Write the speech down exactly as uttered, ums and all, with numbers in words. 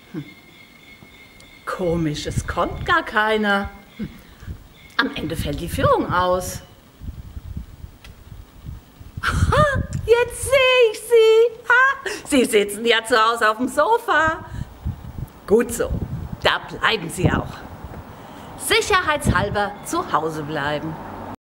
Komisch, es kommt gar keiner. Hm. Am Ende fällt die Führung aus. Ha, jetzt sehe ich Sie. Ha, Sie sitzen ja zu Hause auf dem Sofa. Gut so, da bleiben Sie auch. Sicherheitshalber zu Hause bleiben.